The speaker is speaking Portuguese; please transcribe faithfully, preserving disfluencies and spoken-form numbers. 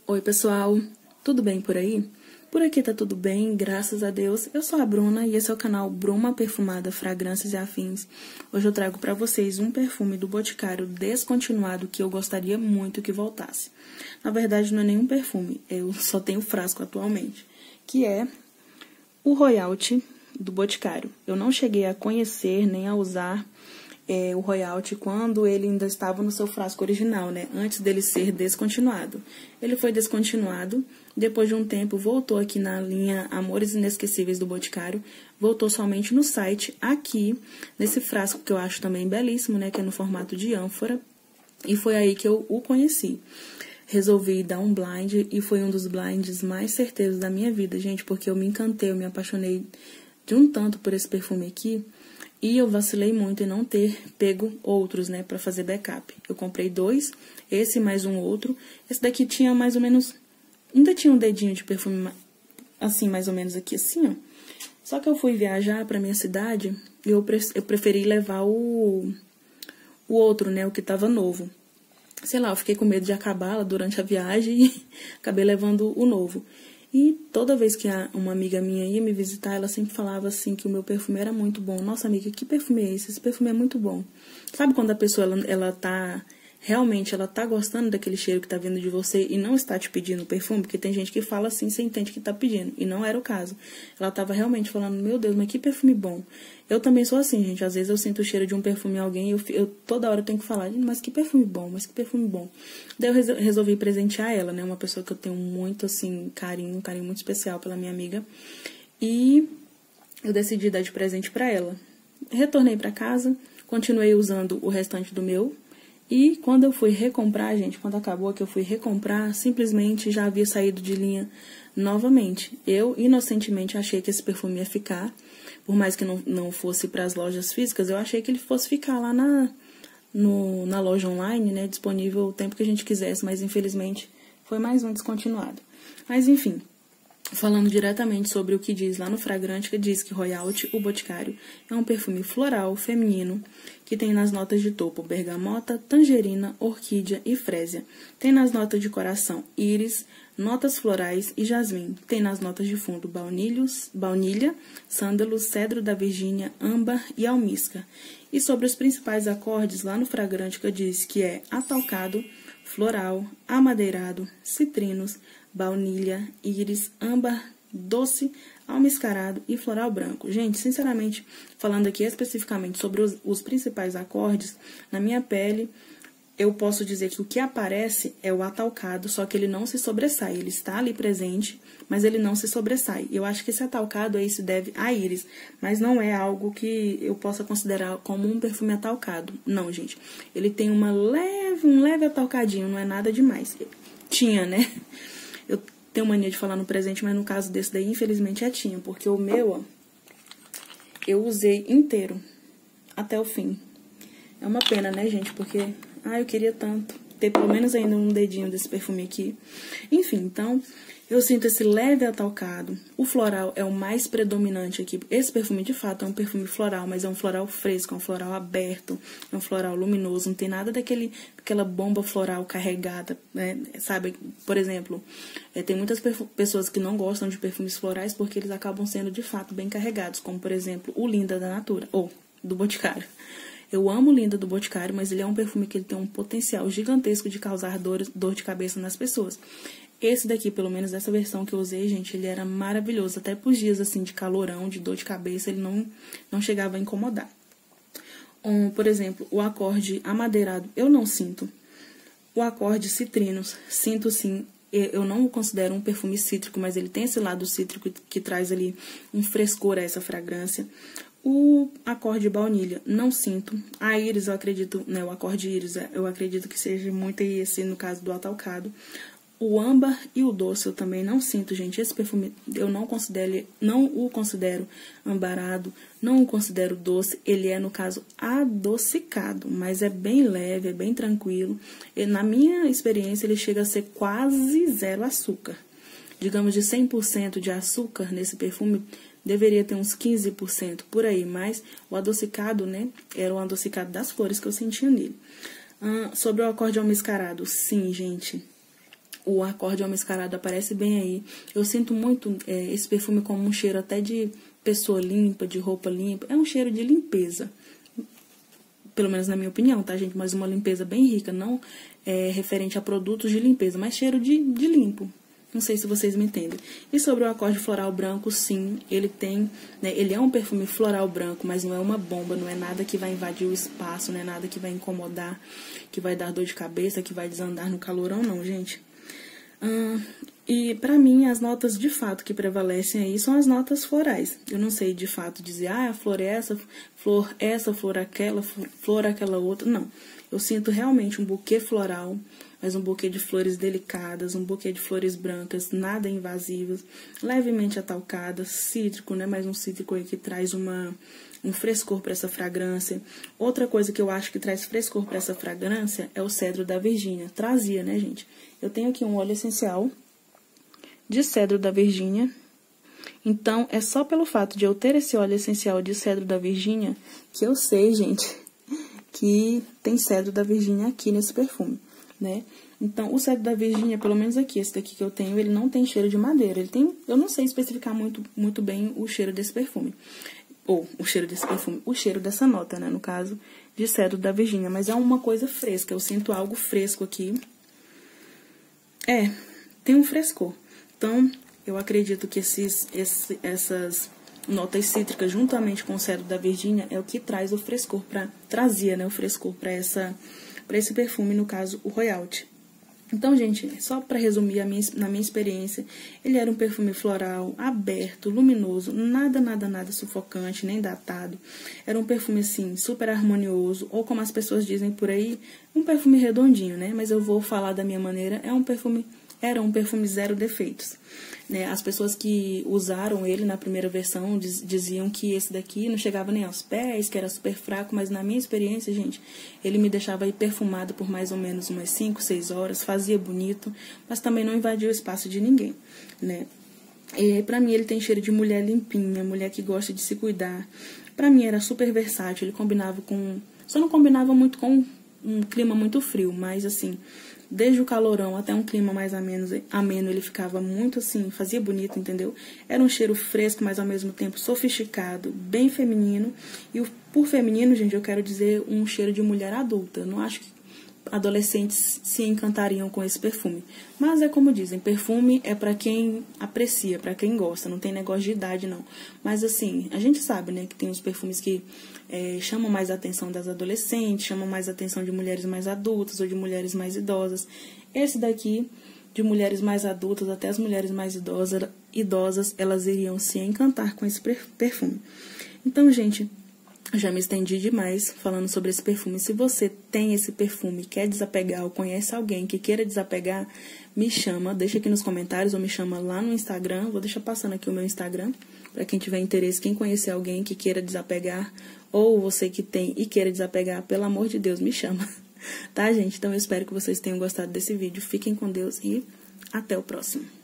Oi, pessoal, tudo bem por aí? Por aqui tá tudo bem, graças a Deus. Eu sou a Bruna e esse é o canal Bruma Perfumada Fragrâncias e Afins. Hoje eu trago pra vocês um perfume do Boticário descontinuado que eu gostaria muito que voltasse. Na verdade, não é nenhum perfume, eu só tenho frasco atualmente, que é o Royalty do Boticário. Eu não cheguei a conhecer nem a usar É, o Royalty quando ele ainda estava no seu frasco original, né? Antes dele ser descontinuado. Ele foi descontinuado, depois de um tempo voltou aqui na linha Amores Inesquecíveis do Boticário, voltou somente no site, aqui, nesse frasco que eu acho também belíssimo, né? Que é no formato de ânfora, e foi aí que eu o conheci. Resolvi dar um blind, e foi um dos blinds mais certeiros da minha vida, gente, porque eu me encantei, eu me apaixonei de um tanto por esse perfume aqui. E eu vacilei muito em não ter pego outros, né, pra fazer backup. Eu comprei dois, esse mais um outro. Esse daqui tinha mais ou menos... Ainda tinha um dedinho de perfume, assim, mais ou menos aqui, assim, ó. Só que eu fui viajar pra minha cidade e eu, pre eu preferi levar o, o outro, né, o que tava novo. Sei lá, eu fiquei com medo de acabá-la durante a viagem e acabei levando o novo. E toda vez que uma amiga minha ia me visitar, ela sempre falava assim que o meu perfume era muito bom. Nossa, amiga, que perfume é esse? Esse perfume é muito bom. Sabe quando a pessoa, ela, ela tá... Realmente, ela tá gostando daquele cheiro que tá vindo de você e não está te pedindo perfume? Porque tem gente que fala assim, você entende que tá pedindo. E não era o caso. Ela tava realmente falando, meu Deus, mas que perfume bom. Eu também sou assim, gente. Às vezes eu sinto o cheiro de um perfume em alguém e eu, eu toda hora tenho que falar, mas que perfume bom, mas que perfume bom. Daí eu resolvi presentear ela, né? Uma pessoa que eu tenho muito, assim, carinho, um carinho muito especial pela minha amiga. E eu decidi dar de presente pra ela. Retornei pra casa, continuei usando o restante do meu. E quando eu fui recomprar, gente, quando acabou que eu fui recomprar, simplesmente já havia saído de linha novamente. Eu, inocentemente, achei que esse perfume ia ficar, por mais que não, não fosse para as lojas físicas, eu achei que ele fosse ficar lá na, no, na loja online, né, disponível o tempo que a gente quisesse, mas infelizmente foi mais um descontinuado. Mas enfim... Falando diretamente sobre o que diz lá no Fragrante, que diz que Royalty, o Boticário, é um perfume floral feminino que tem nas notas de topo bergamota, tangerina, orquídea e frésia. Tem nas notas de coração íris, notas florais e jasmim. Tem nas notas de fundo baunilhos, baunilha, sândalo, cedro da Virgínia, âmbar e almíscar. E sobre os principais acordes, lá no Fragrante, que diz que é atalcado, floral, amadeirado, citrinos, baunilha, íris, âmbar, doce, almiscarado e floral branco. Gente, sinceramente, falando aqui especificamente sobre os, os principais acordes, na minha pele, eu posso dizer que o que aparece é o atalcado, só que ele não se sobressai. Ele está ali presente, mas ele não se sobressai. Eu acho que esse atalcado aí se deve a íris, mas não é algo que eu possa considerar como um perfume atalcado. Não, gente. Ele tem uma leve, um leve atalcadinho, não é nada demais. Tinha, né? Eu tenho mania de falar no presente, mas no caso desse daí, infelizmente, é tinha. Porque o meu, ó, eu usei inteiro, até o fim. É uma pena, né, gente? Porque, ah, eu queria tanto ter pelo menos ainda um dedinho desse perfume aqui. Enfim, então, eu sinto esse leve atalcado. O floral é o mais predominante aqui. Esse perfume, de fato, é um perfume floral, mas é um floral fresco, é um floral aberto, é um floral luminoso. Não tem nada daquele, daquela bomba floral carregada, né? Sabe? Por exemplo, é, tem muitas pessoas que não gostam de perfumes florais porque eles acabam sendo, de fato, bem carregados. Como, por exemplo, o Linda da Natura, ou do Boticário. Eu amo o Linda do Boticário, mas ele é um perfume que ele tem um potencial gigantesco de causar dor, dor de cabeça nas pessoas. Esse daqui, pelo menos essa versão que eu usei, gente, ele era maravilhoso. Até pros dias, assim, de calorão, de dor de cabeça, ele não, não chegava a incomodar. Um, por exemplo, o acorde amadeirado, eu não sinto. O acorde citrinos, sinto sim. Eu não o considero um perfume cítrico, mas ele tem esse lado cítrico que traz ali um frescor a essa fragrância. O acorde baunilha, não sinto. A íris, eu acredito, né, o acorde íris, eu acredito que seja muito aí, esse, no caso do atalcado. O âmbar e o doce eu também não sinto, gente. Esse perfume eu não considero, não o considero ambarado, não o considero doce. Ele é, no caso, adocicado, mas é bem leve, é bem tranquilo. E, na minha experiência, ele chega a ser quase zero açúcar. Digamos, de cem por cento de açúcar nesse perfume, deveria ter uns quinze por cento por aí, mas o adocicado, né, era o adocicado das flores que eu sentia nele. Ah, sobre o acorde almiscarado, sim, gente. O acórdion mascarado aparece bem aí. Eu sinto muito é, esse perfume como um cheiro até de pessoa limpa, de roupa limpa. É um cheiro de limpeza. Pelo menos na minha opinião, tá, gente? Mas uma limpeza bem rica, não é, referente a produtos de limpeza, mas cheiro de, de limpo. Não sei se vocês me entendem. E sobre o acorde floral branco, sim, ele tem, né, ele é um perfume floral branco, mas não é uma bomba, não é nada que vai invadir o espaço, não é nada que vai incomodar, que vai dar dor de cabeça, que vai desandar no calorão, não, gente. Hum, e pra mim, as notas de fato que prevalecem aí são as notas florais. Eu não sei de fato dizer, ah, a flor é essa, flor essa, flor aquela, flor aquela outra, não. Eu sinto realmente um buquê floral, mas um buquê de flores delicadas, um buquê de flores brancas, nada invasivas, levemente atalcadas, cítrico, né? Mais um cítrico aí que traz uma, um frescor para essa fragrância. Outra coisa que eu acho que traz frescor para essa fragrância é o cedro da Virgínia. Trazia, né, gente? Eu tenho aqui um óleo essencial de cedro da Virgínia. Então, é só pelo fato de eu ter esse óleo essencial de cedro da Virgínia que eu sei, gente, que tem cedro da Virgínia aqui nesse perfume, né? Então, o cedro da Virgínia, pelo menos aqui, esse daqui que eu tenho, ele não tem cheiro de madeira. Ele tem, eu não sei especificar muito, muito bem o cheiro desse perfume. Ou, o cheiro desse perfume, o cheiro dessa nota, né? No caso, de cedro da Virgínia. Mas é uma coisa fresca, eu sinto algo fresco aqui. É, tem um frescor. Então, eu acredito que esses, esse, essas notas cítricas, juntamente com o cedro da Virgínia, é o que traz o frescor para trazia, né, o frescor para essa para esse perfume, no caso, o Royalty. Então, gente, só para resumir a minha, na minha experiência, ele era um perfume floral, aberto, luminoso, nada, nada, nada sufocante, nem datado. Era um perfume, assim, super harmonioso, ou como as pessoas dizem por aí, um perfume redondinho, né? Mas eu vou falar da minha maneira, é um perfume, era um perfume zero defeitos. Né? As pessoas que usaram ele na primeira versão diz, diziam que esse daqui não chegava nem aos pés, que era super fraco, mas na minha experiência, gente, ele me deixava aí perfumado por mais ou menos umas cinco, seis horas, fazia bonito, mas também não invadia o espaço de ninguém, né? E pra mim ele tem cheiro de mulher limpinha, mulher que gosta de se cuidar. Pra mim era super versátil, ele combinava com... Só não combinava muito com um clima muito frio, mas assim... Desde o calorão até um clima mais ameno, ameno, ele ficava muito assim, fazia bonito, entendeu? Era um cheiro fresco, mas ao mesmo tempo sofisticado, bem feminino. E por feminino, gente, eu quero dizer um cheiro de mulher adulta. Eu não acho que adolescentes se encantariam com esse perfume. Mas é como dizem, perfume é pra quem aprecia, pra quem gosta, não tem negócio de idade, não. Mas assim, a gente sabe, né, que tem os perfumes que é, chamam mais a atenção das adolescentes, chamam mais a atenção de mulheres mais adultas ou de mulheres mais idosas. Esse daqui, de mulheres mais adultas até as mulheres mais idosas, idosas elas iriam se encantar com esse perfume. Então, gente... Já me estendi demais falando sobre esse perfume. Se você tem esse perfume, quer desapegar ou conhece alguém que queira desapegar, me chama, deixa aqui nos comentários ou me chama lá no Instagram. Vou deixar passando aqui o meu Instagram, para quem tiver interesse, quem conhecer alguém que queira desapegar, ou você que tem e queira desapegar, pelo amor de Deus, me chama. Tá, gente? Então eu espero que vocês tenham gostado desse vídeo. Fiquem com Deus e até o próximo.